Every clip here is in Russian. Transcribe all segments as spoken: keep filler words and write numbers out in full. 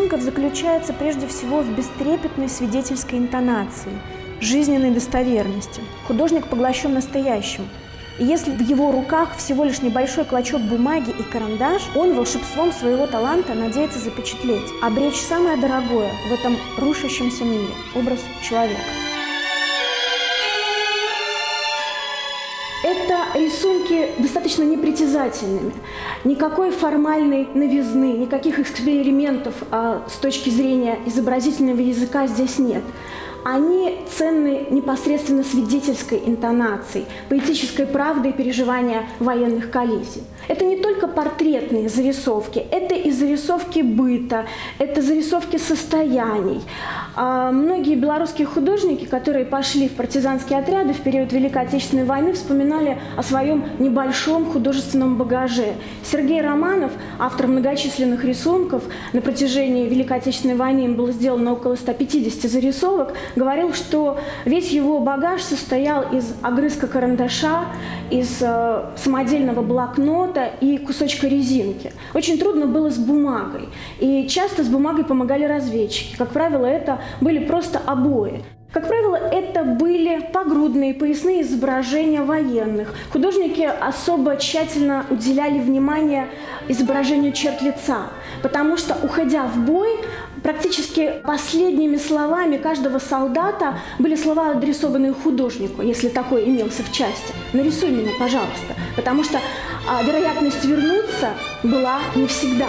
рисунков заключается прежде всего в бестрепетной свидетельской интонации, жизненной достоверности. Художник поглощен настоящим. И если в его руках всего лишь небольшой клочок бумаги и карандаш, он волшебством своего таланта надеется запечатлеть, обречь самое дорогое в этом рушащемся мире – образ человека. Это рисунки достаточно непритязательными. Никакой формальной новизны, никаких экспериментов а, с точки зрения изобразительного языка здесь нет. Они ценны непосредственно свидетельской интонацией, поэтической правдой переживания военных коллизий. Это не только портретные зарисовки, это и зарисовки быта, это зарисовки состояний. А многие белорусские художники, которые пошли в партизанские отряды в период Великой Отечественной войны, вспоминали о своем небольшом художественном багаже. Сергей Романов, автор многочисленных рисунков, на протяжении Великой Отечественной войны им было сделано около ста пятидесяти зарисовок, говорил, что весь его багаж состоял из огрызка карандаша, из э, самодельного блокнота и кусочка резинки. Очень трудно было с бумагой. И часто с бумагой помогали разведчики. Как правило, это были просто обои. Как правило, это были погрудные, поясные изображения военных. Художники особо тщательно уделяли внимание изображению черт лица, потому что, уходя в бой, практически последними словами каждого солдата были слова, адресованные художнику, если такой имелся в части. «Нарисуй меня, пожалуйста», потому что а, вероятность вернуться была не всегда.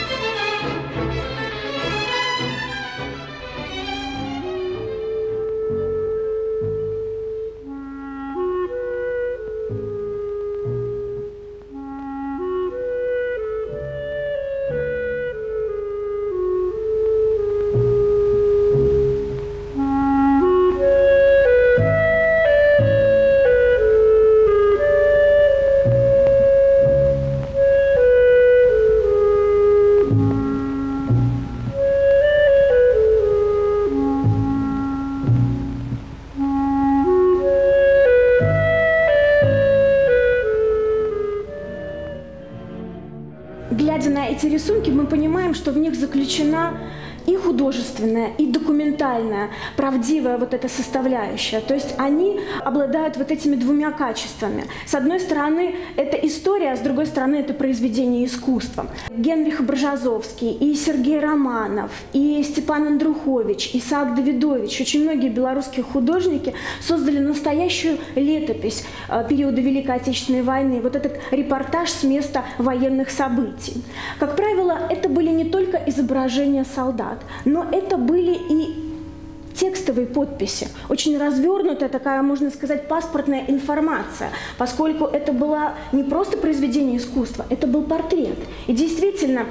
Глядя на эти рисунки, мы понимаем, что в них заключена и художественная, и документальная, правдивая вот эта составляющая. То есть они обладают вот этими двумя качествами. С одной стороны, это история, а с другой стороны, это произведение искусства. Генрих Бржазовский, и Сергей Романов, и Степан Андрухович, Исаак Давидович, очень многие белорусские художники создали настоящую летопись периода Великой Отечественной войны. Вот этот репортаж с места военных событий. Как правило, это были не только изображения солдат, но это были и текстовые подписи, очень развернутая такая, можно сказать, паспортная информация, поскольку это было не просто произведение искусства, это был портрет. И действительно,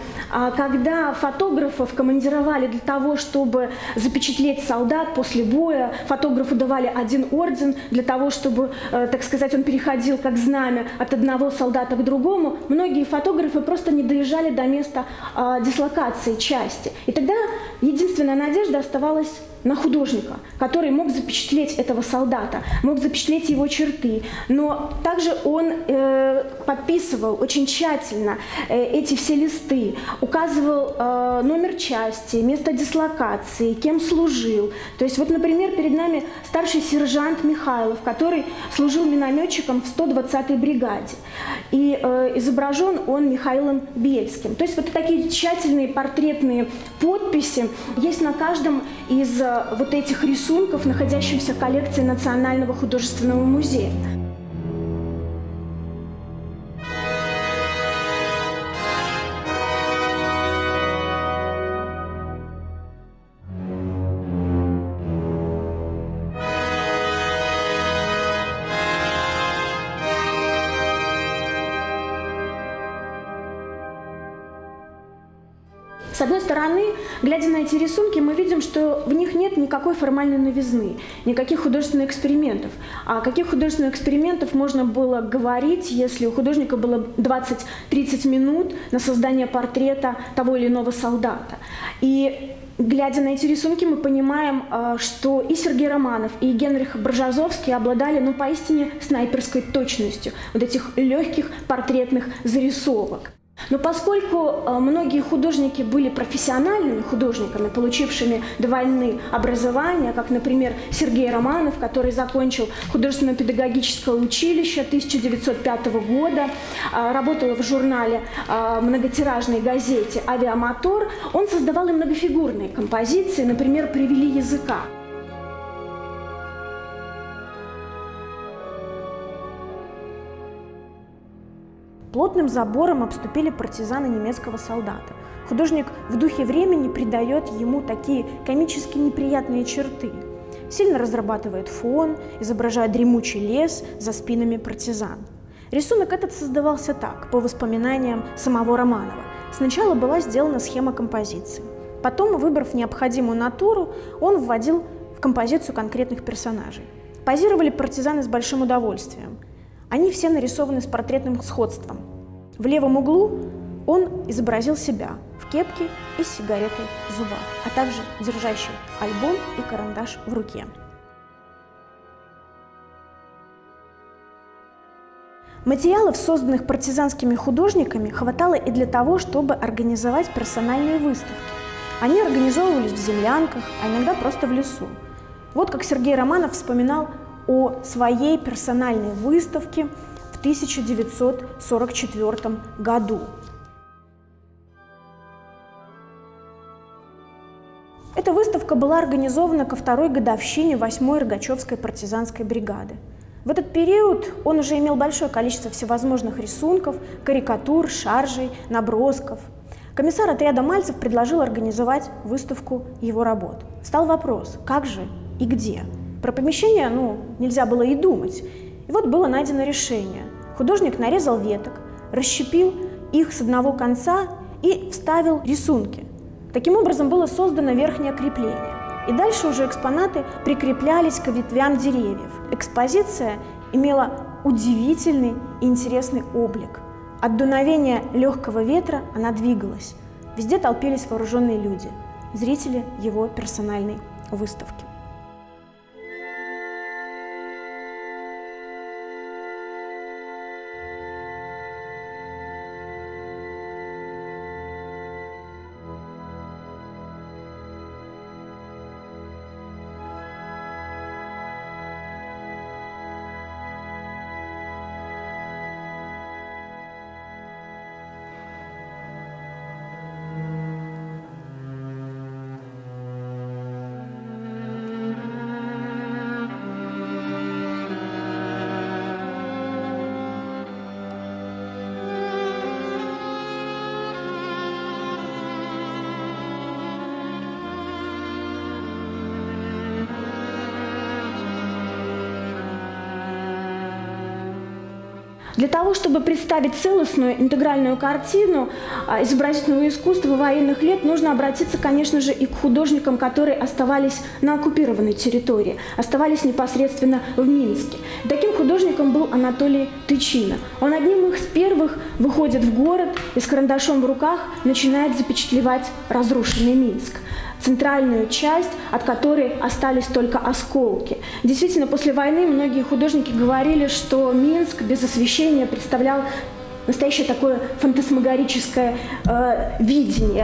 когда фотографов командировали для того, чтобы запечатлеть солдат после боя, фотографу давали один орден для того, чтобы, так сказать, он переходил как знамя от одного солдата к другому, многие фотографы просто не доезжали до места дислокации части. И тогда единственная надежда оставалась на художника, который мог запечатлеть этого солдата, мог запечатлеть его черты. Но также он э, подписывал очень тщательно э, эти все листы, указывал э, номер части, место дислокации, кем служил. То есть вот, например, перед нами старший сержант Михайлов, который служил минометчиком в сто двадцатой бригаде. И э, изображен он Михаилом Бельским. То есть вот такие тщательные портретные подписи есть на каждом из вот этих рисунков, находящихся в коллекции Национального художественного музея. С одной стороны, глядя на эти рисунки, мы видим, что в них нет никакой формальной новизны, никаких художественных экспериментов. А о каких художественных экспериментов можно было говорить, если у художника было двадцать-тридцать минут на создание портрета того или иного солдата? И глядя на эти рисунки, мы понимаем, что и Сергей Романов, и Генрих Бржазовский обладали, ну, поистине снайперской точностью вот этих легких портретных зарисовок. Но поскольку многие художники были профессиональными художниками, получившими до войны образование, как, например, Сергей Романов, который закончил художественно-педагогическое училище тысяча девятьсот пятого года, работал в журнале, многотиражной газете «Авиамотор», он создавал и многофигурные композиции, например, «Привели языка». Плотным забором обступили партизаны немецкого солдата. Художник в духе времени придает ему такие комически неприятные черты. Сильно разрабатывает фон, изображая дремучий лес за спинами партизан. Рисунок этот создавался так, по воспоминаниям самого Романова. Сначала была сделана схема композиции. Потом, выбрав необходимую натуру, он вводил в композицию конкретных персонажей. Позировали партизаны с большим удовольствием. Они все нарисованы с портретным сходством. В левом углу он изобразил себя в кепке и с сигаретой в зубах, а также держащий альбом и карандаш в руке. Материалов, созданных партизанскими художниками, хватало и для того, чтобы организовать персональные выставки. Они организовывались в землянках, а иногда просто в лесу. Вот как Сергей Романов вспоминал о своей персональной выставке в тысяча девятьсот сорок четвёртом году. Эта выставка была организована ко второй годовщине восьмой Рогачевской партизанской бригады. В этот период он уже имел большое количество всевозможных рисунков, карикатур, шаржей, набросков. Комиссар отряда Мальцев предложил организовать выставку его работ. Стал вопрос, как же и где? Про помещение, ну, нельзя было и думать. И вот было найдено решение. Художник нарезал веток, расщепил их с одного конца и вставил рисунки. Таким образом было создано верхнее крепление. И дальше уже экспонаты прикреплялись к ветвям деревьев. Экспозиция имела удивительный и интересный облик. От дуновения легкого ветра она двигалась. Везде толпились вооруженные люди, зрители его персональной выставки. Для того, чтобы представить целостную интегральную картину изобразительного искусства военных лет, нужно обратиться, конечно же, и к художникам, которые оставались на оккупированной территории, оставались непосредственно в Минске. Таким художником был Анатолий Тычина. Он одним из первых выходит в город и с карандашом в руках начинает запечатлевать разрушенный Минск. Центральную часть, от которой остались только осколки. Действительно, после войны многие художники говорили, что Минск без освещения представлял настоящее такое фантасмагорическое э, видение.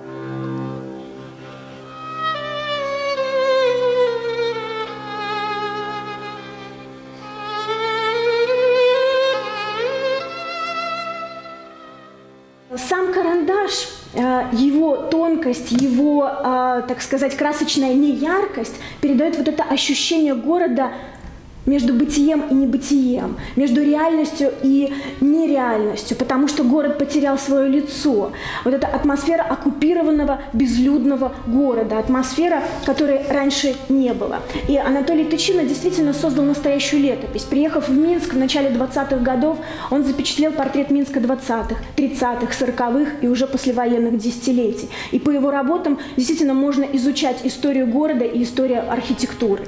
Сам карандаш, его тонкость, его, так сказать, красочная неяркость передает вот это ощущение города между бытием и небытием, между реальностью и нереальностью, потому что город потерял свое лицо. Вот эта атмосфера оккупированного, безлюдного города, атмосфера, которой раньше не было. И Анатолий Тычина действительно создал настоящую летопись. Приехав в Минск в начале двадцатых годов, он запечатлел портрет Минска двадцатых, тридцатых, сороковых и уже послевоенных десятилетий. И по его работам действительно можно изучать историю города и историю архитектуры.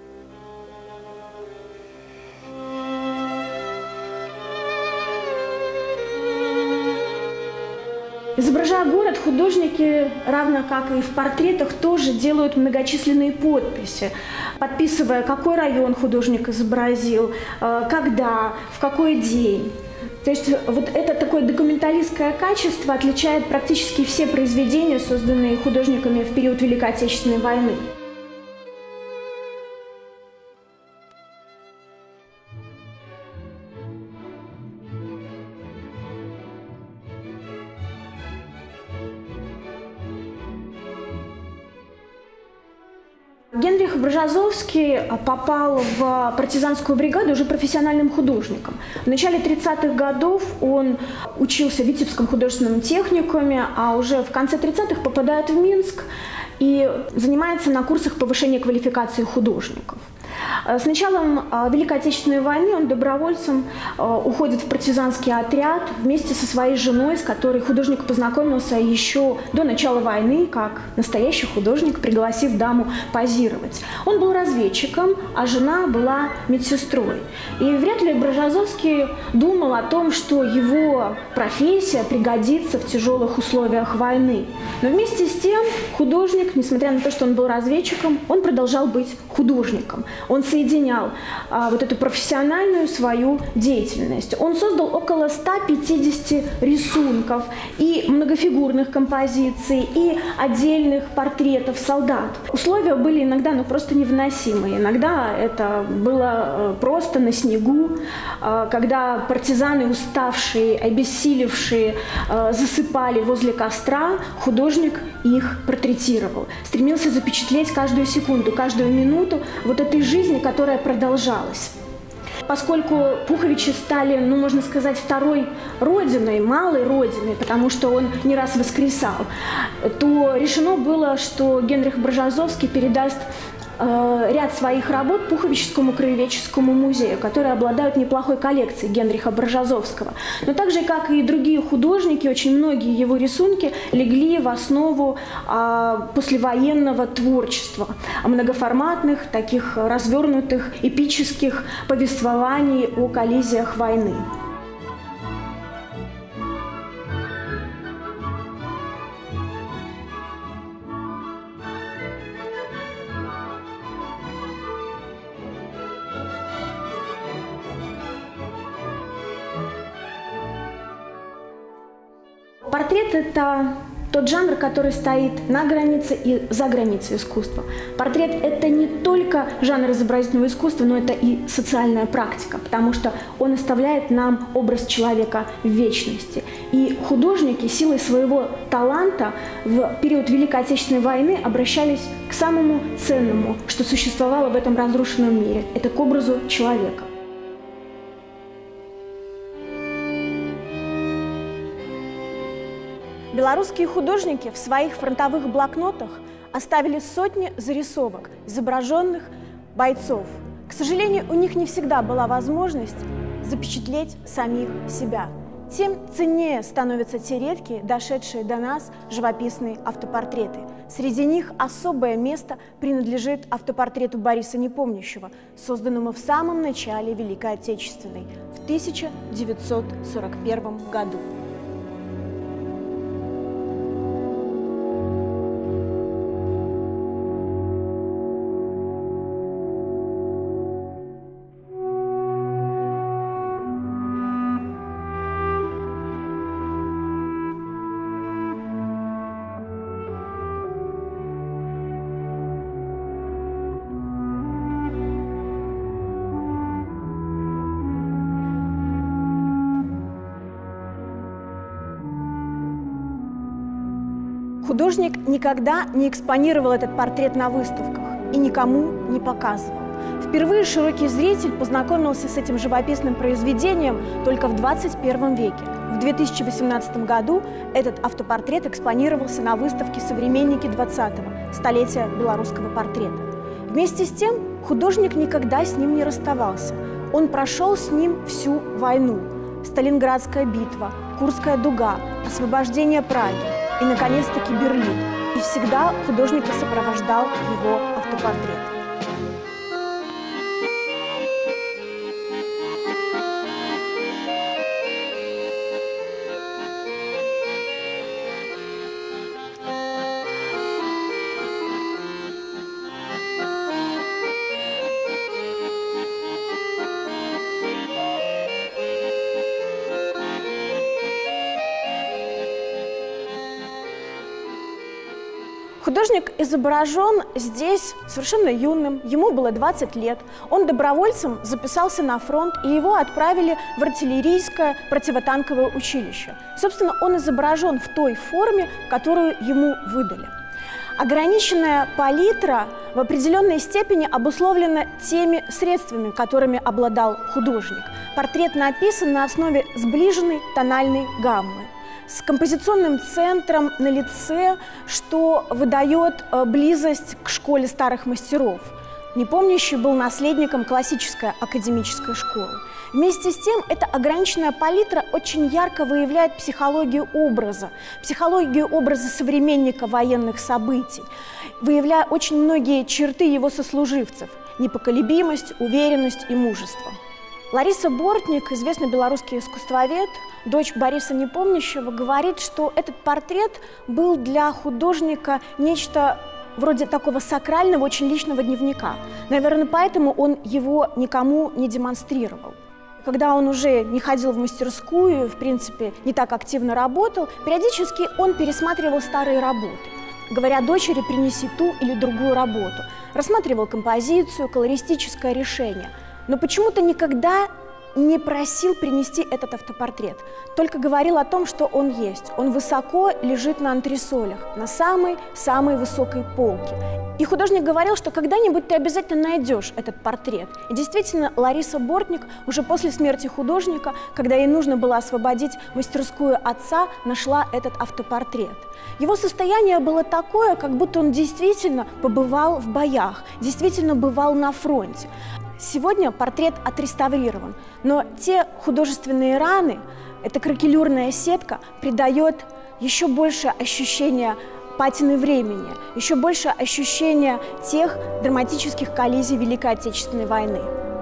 Изображая город, художники, равно как и в портретах, тоже делают многочисленные подписи, подписывая, какой район художник изобразил, когда, в какой день. То есть вот это такое документалистское качество отличает практически все произведения, созданные художниками в период Великой Отечественной войны. Генрих Бржазовский попал в партизанскую бригаду уже профессиональным художником. В начале тридцатых годов он учился в Витебском художественном техникуме, а уже в конце тридцатых попадает в Минск и занимается на курсах повышения квалификации художников. С началом Великой Отечественной войны он добровольцем уходит в партизанский отряд вместе со своей женой, с которой художник познакомился еще до начала войны, как настоящий художник, пригласив даму позировать. Он был разведчиком, а жена была медсестрой. И вряд ли Бржазовский думал о том, что его профессия пригодится в тяжелых условиях войны. Но вместе с тем художник, несмотря на то, что он был разведчиком, он продолжал быть художником. Он соединял а, вот эту профессиональную свою деятельность. Он создал около ста пятидесяти рисунков и многофигурных композиций, и отдельных портретов солдат. Условия были иногда ну, просто невыносимые. Иногда это было просто на снегу, когда партизаны, уставшие, обессилевшие, засыпали возле костра, художник их портретировал. Стремился запечатлеть каждую секунду, каждую минуту вот этой жизни, которая продолжалась. Поскольку Пуховичи стали, ну, можно сказать, второй родиной, малой родиной, потому что он не раз воскресал, то решено было, что Генрих Бржазовский передаст э, ряд своих работ Пуховическому краеведческому музею, которые обладают неплохой коллекцией Генриха Бржазовского. Но так же, как и другие художники, очень многие его рисунки легли в основу э, послевоенного творчества, многоформатных, таких развернутых, эпических повествований о коллизиях войны. Портрет – это тот жанр, который стоит на границе и за границей искусства. Портрет – это не только жанр изобразительного искусства, но это и социальная практика, потому что он оставляет нам образ человека в вечности. И художники силой своего таланта в период Великой Отечественной войны обращались к самому ценному, что существовало в этом разрушенном мире – это к образу человека. Белорусские художники в своих фронтовых блокнотах оставили сотни зарисовок, изображенных бойцов. К сожалению, у них не всегда была возможность запечатлеть самих себя. Тем ценнее становятся те редкие, дошедшие до нас живописные автопортреты. Среди них особое место принадлежит автопортрету Бориса Непомнящего, созданному в самом начале Великой Отечественной, в тысяча девятьсот сорок первом году. Художник никогда не экспонировал этот портрет на выставках и никому не показывал. Впервые широкий зритель познакомился с этим живописным произведением только в двадцать первом веке. В две тысячи восемнадцатом году этот автопортрет экспонировался на выставке «Современники двадцатого, столетия белорусского портрета». Вместе с тем художник никогда с ним не расставался. Он прошел с ним всю войну. Сталинградская битва, Курская дуга, освобождение Праги и, наконец-таки, Берлин. И всегда художника сопровождал его автопортрет. Художник изображен здесь совершенно юным, ему было двадцать лет. Он добровольцем записался на фронт, и его отправили в артиллерийское противотанковое училище. Собственно, он изображен в той форме, которую ему выдали. Ограниченная палитра в определенной степени обусловлена теми средствами, которыми обладал художник. Портрет написан на основе сближенной тональной гаммы, с композиционным центром на лице, что выдает близость к школе старых мастеров. Непомнящий был наследником классической академической школы. Вместе с тем, эта ограниченная палитра очень ярко выявляет психологию образа, психологию образа современника военных событий, выявляя очень многие черты его сослуживцев – непоколебимость, уверенность и мужество. Лариса Бортник, известный белорусский искусствовед, дочь Бориса Непомнящего, говорит, что этот портрет был для художника нечто вроде такого сакрального, очень личного дневника. Наверное, поэтому он его никому не демонстрировал. Когда он уже не ходил в мастерскую, в принципе, не так активно работал, периодически он пересматривал старые работы, говоря дочери: принеси ту или другую работу. Рассматривал композицию, колористическое решение. Но почему-то никогда не просил принести этот автопортрет, только говорил о том, что он есть. Он высоко лежит на антресолях, на самой-самой высокой полке. И художник говорил, что когда-нибудь ты обязательно найдешь этот портрет. И действительно, Лариса Бортник уже после смерти художника, когда ей нужно было освободить мастерскую отца, нашла этот автопортрет. Его состояние было такое, как будто он действительно побывал в боях, действительно бывал на фронте. Сегодня портрет отреставрирован, но те художественные раны, эта кракелюрная сетка придает еще больше ощущения патины времени, еще больше ощущения тех драматических коллизий Великой Отечественной войны.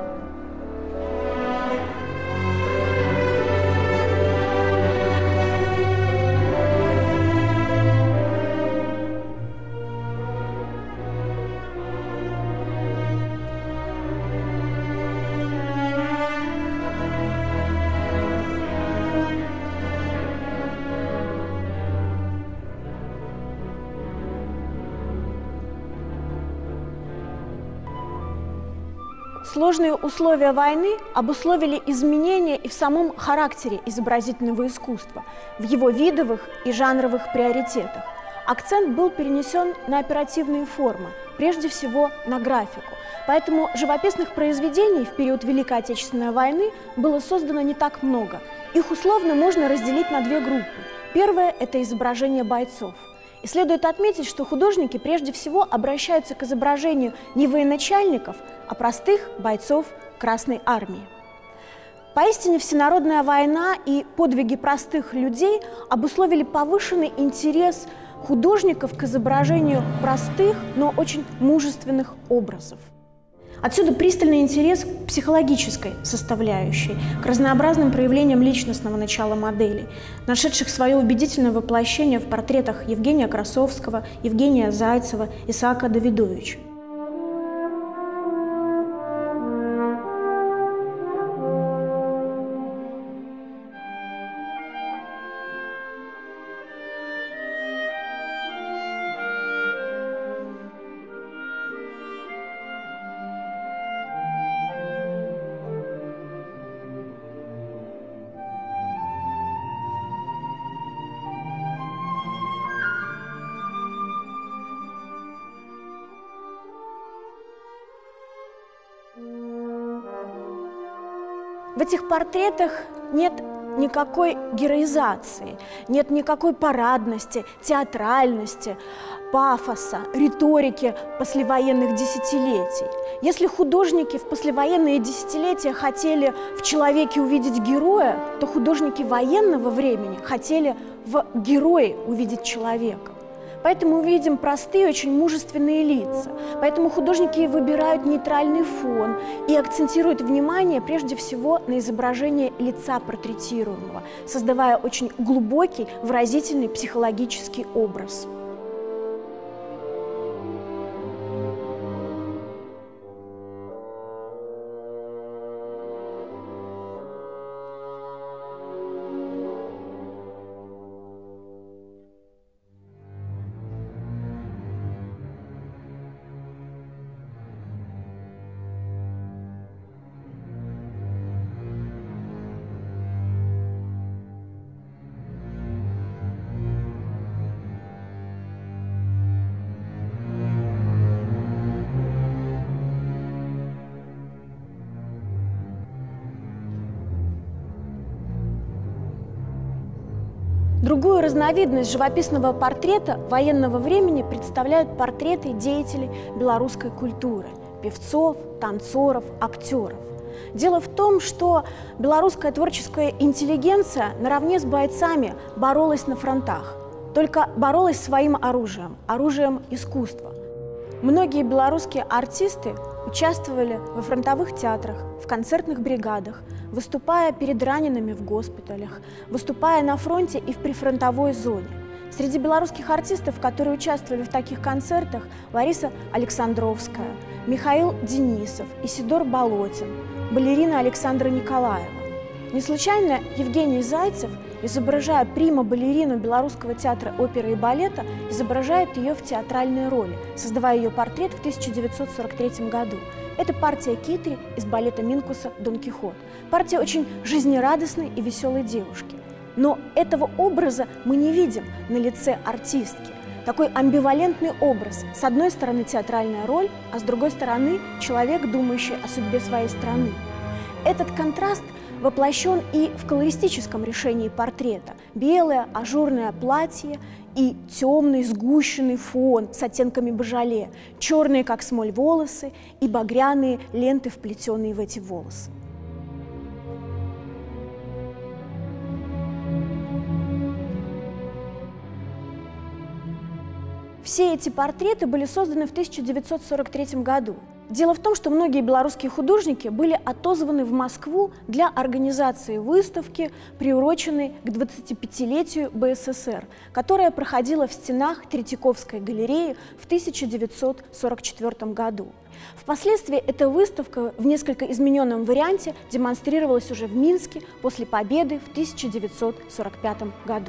Сложные условия войны обусловили изменения и в самом характере изобразительного искусства, в его видовых и жанровых приоритетах. Акцент был перенесен на оперативные формы, прежде всего на графику. Поэтому живописных произведений в период Великой Отечественной войны было создано не так много. Их условно можно разделить на две группы. Первая – это изображение бойцов. И следует отметить, что художники прежде всего обращаются к изображению не военачальников, а простых бойцов Красной Армии. Поистине всенародная война и подвиги простых людей обусловили повышенный интерес художников к изображению простых, но очень мужественных образов. Отсюда пристальный интерес к психологической составляющей, к разнообразным проявлениям личностного начала моделей, нашедших свое убедительное воплощение в портретах Евгения Красовского, Евгения Зайцева, Исаака Давидовича. В этих портретах нет никакой героизации, нет никакой парадности, театральности, пафоса, риторики послевоенных десятилетий. Если художники в послевоенные десятилетия хотели в человеке увидеть героя, то художники военного времени хотели в герое увидеть человека. Поэтому мы видим простые, очень мужественные лица. Поэтому художники выбирают нейтральный фон и акцентируют внимание прежде всего на изображении лица портретируемого, создавая очень глубокий, выразительный психологический образ. Другую разновидность живописного портрета военного времени представляют портреты деятелей белорусской культуры – певцов, танцоров, актеров. Дело в том, что белорусская творческая интеллигенция наравне с бойцами боролась на фронтах, только боролась своим оружием – оружием искусства. Многие белорусские артисты участвовали во фронтовых театрах, в концертных бригадах, выступая перед ранеными в госпиталях, выступая на фронте и в прифронтовой зоне. Среди белорусских артистов, которые участвовали в таких концертах, Лариса Александровская, Михаил Денисов, Исидор Болотин, балерина Александра Николаева. Не случайно Евгений Зайцев, изображая прима-балерину Белорусского театра оперы и балета, изображает ее в театральной роли, создавая ее портрет в тысяча девятьсот сорок третьем году. Это партия Китри из балета Минкуса «Дон Кихот». Партия очень жизнерадостной и веселой девушки. Но этого образа мы не видим на лице артистки. Такой амбивалентный образ. С одной стороны театральная роль, а с другой стороны человек, думающий о судьбе своей страны. Этот контраст воплощен и в колористическом решении портрета. Белое ажурное платье и темный сгущенный фон с оттенками божале, черные, как смоль, волосы и багряные ленты, вплетенные в эти волосы. Все эти портреты были созданы в тысяча девятьсот сорок третьем году. Дело в том, что многие белорусские художники были отозваны в Москву для организации выставки, приуроченной к двадцатипятилетию Бэ Эс Эс Эр, которая проходила в стенах Третьяковской галереи в тысяча девятьсот сорок четвёртом году. Впоследствии эта выставка в несколько измененном варианте демонстрировалась уже в Минске после победы в тысяча девятьсот сорок пятом году.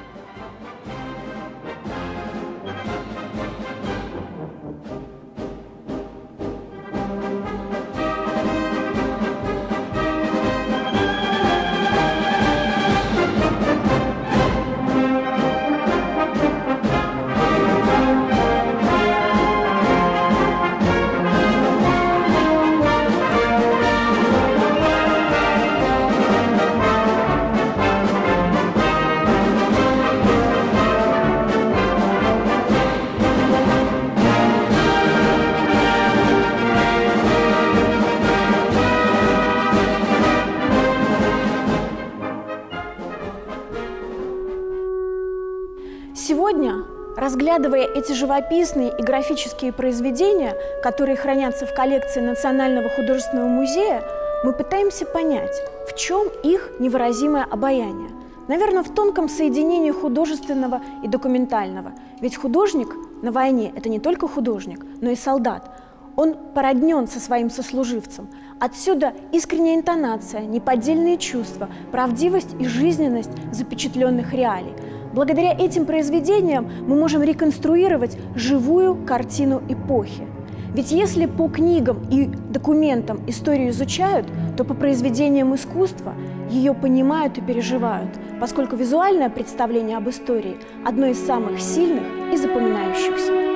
Сегодня, разглядывая эти живописные и графические произведения, которые хранятся в коллекции Национального художественного музея, мы пытаемся понять, в чем их невыразимое обаяние. Наверное, в тонком соединении художественного и документального. Ведь художник на войне – это не только художник, но и солдат. Он породнен со своим сослуживцем. Отсюда искренняя интонация, неподдельные чувства, правдивость и жизненность запечатленных реалий. Благодаря этим произведениям мы можем реконструировать живую картину эпохи. Ведь если по книгам и документам историю изучают, то по произведениям искусства ее понимают и переживают, поскольку визуальное представление об истории – одно из самых сильных и запоминающихся.